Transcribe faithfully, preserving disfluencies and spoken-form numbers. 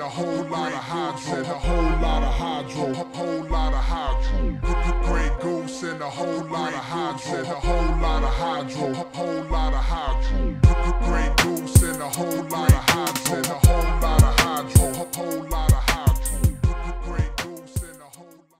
a whole lot of hydro, and a whole lot of hydro, a whole lot of hydro. Grey Goose and a whole lot of hydro, and a whole lot of hydro, a whole lot of hydro.